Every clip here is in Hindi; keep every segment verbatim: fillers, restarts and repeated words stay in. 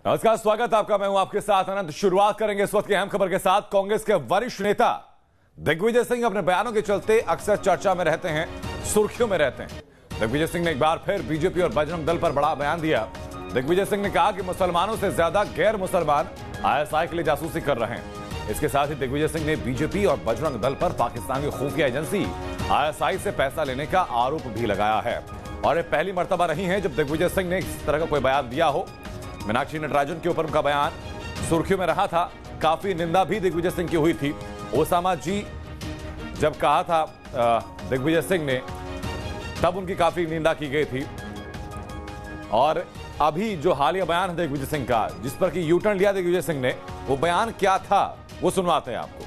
नमस्कार, स्वागत है आपका। मैं हूं आपके साथ अनंत। शुरुआत करेंगे इस वक्त की अहम खबर के साथ। कांग्रेस के वरिष्ठ नेता दिग्विजय सिंह अपने बयानों के चलते अक्सर चर्चा में रहते हैं, सुर्खियों में रहते हैं। दिग्विजय सिंह ने एक बार फिर बीजेपी और बजरंग दल पर बड़ा बयान दिया। दिग्विजय सिंह ने कहा कि मुसलमानों से ज्यादा गैर मुसलमान आईएसआई के लिए जासूसी कर रहे हैं। इसके साथ ही दिग्विजय सिंह ने बीजेपी और बजरंग दल पर पाकिस्तान की खुफिया एजेंसी आईएसआई से पैसा लेने का आरोप भी लगाया है। और ये पहली मर्तबा नहीं है जब दिग्विजय सिंह ने इस तरह का कोई बयान दिया हो। मीनाक्षी नटराजन के ऊपर उनका बयान सुर्खियों में रहा था। काफी निंदा भी दिग्विजय सिंह की हुई थी। ओसामा जी जब कहा था दिग्विजय सिंह ने, तब उनकी काफी निंदा की गई थी। और अभी जो हालिया बयान है दिग्विजय सिंह का, जिस पर कि यू टर्न लिया दिग्विजय सिंह ने, वो बयान क्या था वो सुनवाते हैं आपको।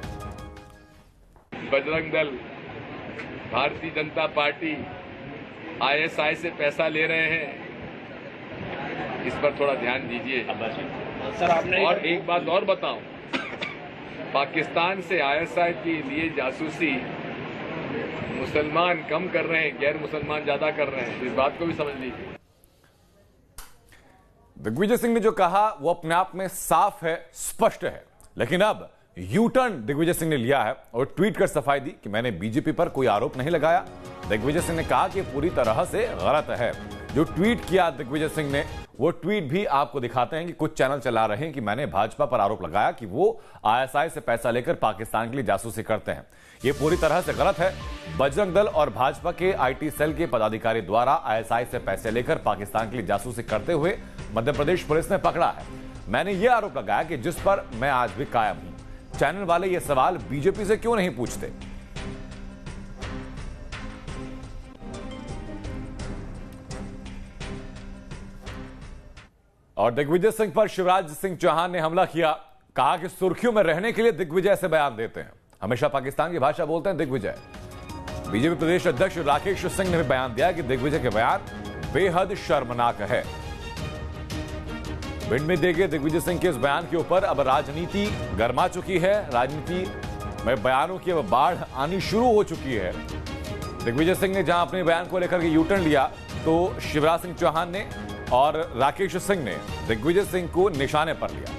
बजरंग दल, भारतीय जनता पार्टी आईएसआई से पैसा ले रहे हैं, इस पर थोड़ा ध्यान दीजिए। सर आपने और एक बात और बताऊं, पाकिस्तान से आईएसआई के लिए जासूसी मुसलमान कम कर रहे हैं, गैर मुसलमान ज्यादा कर रहे हैं। इस बात को भी समझ लीजिए। दिग्विजय सिंह ने जो कहा वो अपने आप में साफ है, स्पष्ट है। लेकिन अब यू टर्न दिग्विजय सिंह ने लिया है और ट्वीट कर सफाई दी कि मैंने बीजेपी पर कोई आरोप नहीं लगाया। दिग्विजय सिंह ने कहा कि पूरी तरह से गलत है। जो ट्वीट किया दिग्विजय सिंह ने, वो ट्वीट भी आपको दिखाते हैं कि कुछ चैनल चला रहे हैं कि मैंने भाजपा पर आरोप लगाया कि वो आईएसआई से पैसा लेकर पाकिस्तान के लिए जासूसी करते हैं। ये पूरी तरह से गलत है। बजरंग दल और भाजपा के आईटी सेल के पदाधिकारी द्वारा आईएसआई से पैसे लेकर पाकिस्तान के लिए जासूसी करते हुए मध्य प्रदेश पुलिस ने पकड़ा है। मैंने ये आरोप लगाया कि जिस पर मैं आज भी कायम हूं। चैनल वाले ये सवाल बीजेपी से क्यों नहीं पूछते? और दिग्विजय सिंह पर शिवराज सिंह चौहान ने हमला किया। कहा कि सुर्खियों में रहने के लिए दिग्विजय से बयान देते हैं, हमेशा पाकिस्तान की भाषा बोलते हैं दिग्विजय। बीजेपी प्रदेश अध्यक्ष राकेश सिंह ने भी बयान दिया कि दिग्विजय के बयान बेहद शर्मनाक है। भिंड में देखे दिग्विजय सिंह के इस बयान के ऊपर अब राजनीति गर्मा चुकी है। राजनीति में बयानों की अब बाढ़ आनी शुरू हो चुकी है। दिग्विजय सिंह ने जहां अपने बयान को लेकर के यू टर्न लिया, तो शिवराज सिंह चौहान ने और राकेश सिंह ने दिग्विजय सिंह को निशाने पर लिया।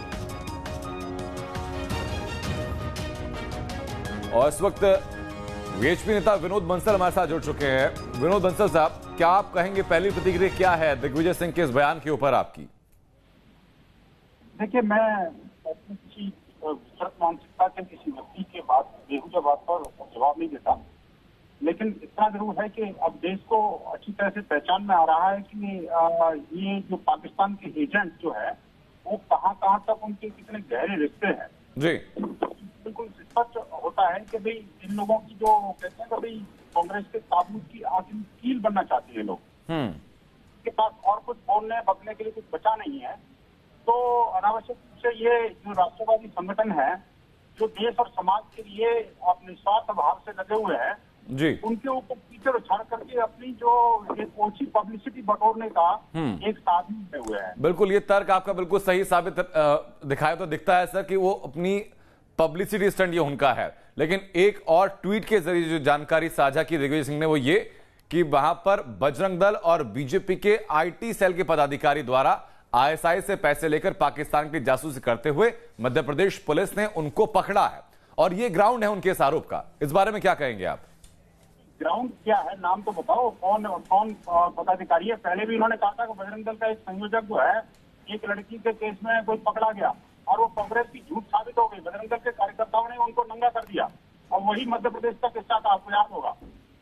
और इस वक्त वीएचपी नेता विनोद बंसल हमारे साथ जुड़ चुके हैं। विनोद बंसल साहब, क्या आप कहेंगे, पहली प्रतिक्रिया क्या है दिग्विजय सिंह के इस बयान के ऊपर आपकी? देखिए, मैं किसी विस्तृत मानसिकता के किसी व्यक्ति के बात बेहुदा बात पर जवाब नहीं देता, लेकिन इतना जरूर है कि अब देश को अच्छी तरह से पहचान में आ रहा है कि आ, ये जो पाकिस्तान के एजेंट जो है वो कहां कहां तक उनके कितने गहरे रिश्ते हैं। जी बिल्कुल स्पष्ट होता है कि भाई इन लोगों की जो कहते हैं कि भाई कांग्रेस के ताबूत की आखिरी कील बनना चाहते हैं लोग। उनके पास और कुछ बोलने बकने के लिए कुछ बचा नहीं है। तो अनावश्यक रूप से ये जो राष्ट्रवादी संगठन है, जो देश और समाज के लिए अपने स्वार्थ भाव से लगे हुए हैं, जी, उनके ऊपर कीचड़ उछाल करके अपनी जो एक ओछी पब्लिसिटी बटोरने का एक साधन बने हुए हैं। बिल्कुल, ये तर्क आपका बिल्कुल सही साबित दिखाया तो दिखता है सर कि वो अपनी पब्लिसिटी स्टंट ये उनका है। लेकिन एक और ट्वीट के जरिए जो जानकारी साझा की दिग्विजय सिंह ने, वो ये कि वहां पर बजरंग दल और बीजेपी के आईटी सेल के पदाधिकारी द्वारा आईएसआई से पैसे लेकर पाकिस्तान की जासूसी करते हुए मध्य प्रदेश पुलिस ने उनको पकड़ा है। और ये ग्राउंड है उनके इस आरोप का। इस बारे में क्या कहेंगे आप? ग्राउंड क्या है, नाम तो बताओ, कौन कौन पदाधिकारी है? पहले भी इन्होंने कहा था कि बजरंग दल का एक संयोजक जो है, एक लड़की के केस में कोई पकड़ा गया और वो कांग्रेस की झूठ साबित हो गई। बजरंग दल के कार्यकर्ताओं ने उनको नंगा कर दिया और वही मध्य प्रदेश का किस्सा था, आपको याद होगा।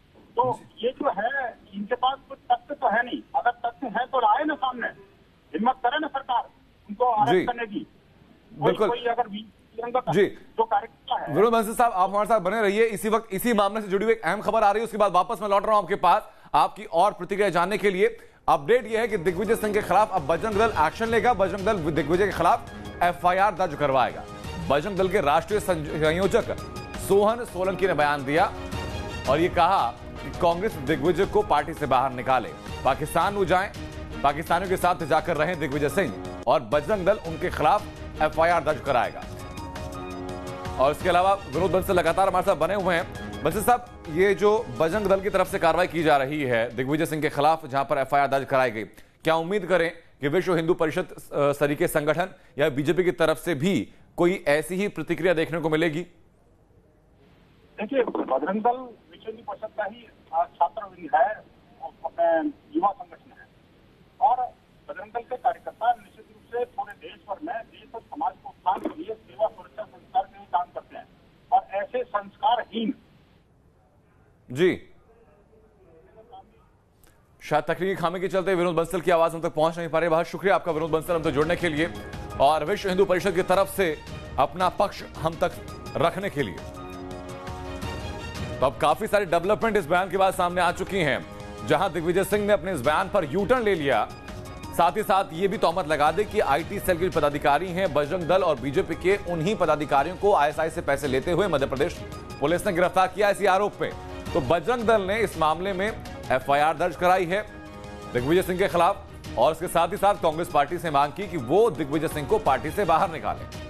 तो ये जो है, इनके पास कुछ तथ्य तो है नहीं। अगर तथ्य है तो लाए ना सामने, हिम्मत करे ना सरकार उनको अरेस्ट करने की। बिल्कुल, कोई अगर जी, जो कार्यकर्ता है। विनोद बंसल साहब, आप हमारे साथ बने रहिए। इसी वक्त इसी मामले से जुड़ी हुई एक अहम खबर आ रही है, उसके बाद वापस मैं लौट रहा हूं आपके पास आपकी और प्रतिक्रिया जानने के लिए। अपडेट यह है कि दिग्विजय सिंह के खिलाफ अब बजरंग दल एक्शन लेगा। बजरंग दल दिग्विजय के खिलाफ एफआईआर दर्ज करवाएगा। बजरंग दल के राष्ट्रीय संयोजक सोहन सोलंकी ने बयान दिया और ये कहा कि कांग्रेस दिग्विजय को पार्टी से बाहर निकाले, पाकिस्तान वो जाएं, पाकिस्तानियों के साथ जाकर रहे दिग्विजय सिंह, और बजरंग दल उनके खिलाफ एफआईआर दर्ज कराएगा। और इसके अलावा विनोद बंसल लगातार हमारे साथ बने हुए हैं। बंसल साहब, ये जो बजरंग दल की तरफ से कार्रवाई की जा रही है दिग्विजय सिंह के खिलाफ, जहां पर एफआईआर दर्ज कराई गई, क्या उम्मीद करें कि विश्व हिंदू परिषद सरीके संगठन या बीजेपी की तरफ से भी कोई ऐसी ही प्रतिक्रिया देखने को मिलेगी? देखिए, बजरंग दल विश्व हिंदू परिषद का ही छात्र विंग है, अपने युवा संगठन है, और बजरंग दल के कार्यकर्ता निश्चित रूप से पूरे देश भर में देश और समाज को उत्थान के लिए सेवा सुरक्षा संस्कार के लिए काम करते हैं। और ऐसे संस्कारहीन जी शायद तकनीकी खामी के चलते विनोद बंसल की आवाज हम तक पहुंच नहीं पा रही। बहुत शुक्रिया आपका विनोद बंसल हमसे जुड़ने के लिए और विश्व हिंदू परिषद की तरफ से अपना पक्ष हम तक रखने के लिए। तो अब काफी सारी डेवलपमेंट इस बयान के बाद सामने आ चुकी हैं, जहां दिग्विजय सिंह ने अपने इस बयान पर यू टर्न ले लिया। साथ ही साथ ये भी तोहमत लगा दी कि आईटी सेल के पदाधिकारी हैं बजरंग दल और बीजेपी के, उन्हीं पदाधिकारियों को आईएसआई से पैसे लेते हुए मध्य प्रदेश पुलिस ने गिरफ्तार किया इसी आरोप पे। तो बजरंग दल ने इस मामले में एफआईआर दर्ज कराई है दिग्विजय सिंह के खिलाफ और इसके साथ ही साथ कांग्रेस पार्टी से मांग की कि वो दिग्विजय सिंह को पार्टी से बाहर निकालें।